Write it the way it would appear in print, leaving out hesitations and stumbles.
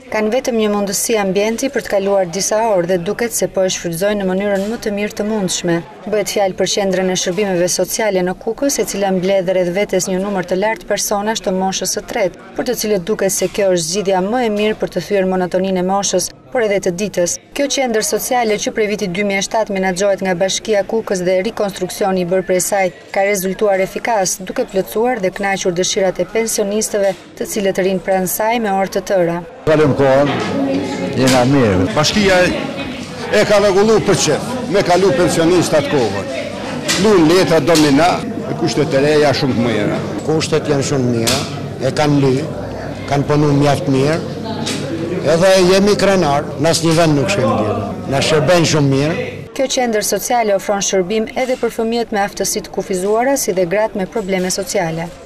Kanë vetëm një mundësi ambienti për të kaluar disa orë dhe duket se po e shfrytëzojnë në mënyrën më të mirë të mundshme. Bëhet fjalë për qendrën e shërbimeve sociale në Kukës, e cila mbledh rreth vetes një numër të lartë personash të moshës së tretë, për të cilët duket se kjo është zgjidhja më e mirë për të thyer monotoninë e moshës, por edhe të ditës. Kjo qendër sociale që prej vitit 2007 menaxhohet nga Bashkia Kukës dhe rikonstruksioni i bërë prej saj ka rezultuar efikas, duke plotësuar dhe kënaqur dëshirat e pensionistëve, të cilët rinë pranë saj me orë të tëra. Kalëm kohën, jena mirë. Bashkia e ka rregulluar për çfarë? Me kalu pensionistat kohën. Lunë letra domina, e kushtet e reja shumë të mira. Kushtet janë shumë mira, e kanë ly, kanë punu mjaft mirë. Edhe jemi krenar, në asnjë vend nuk shkojmë tjetër. Na shërben shumë mirë. Kjo qendër sociale ofron shërbim edhe për fëmijët me aftësi të kufizuara, si dhe gratë me probleme sociale.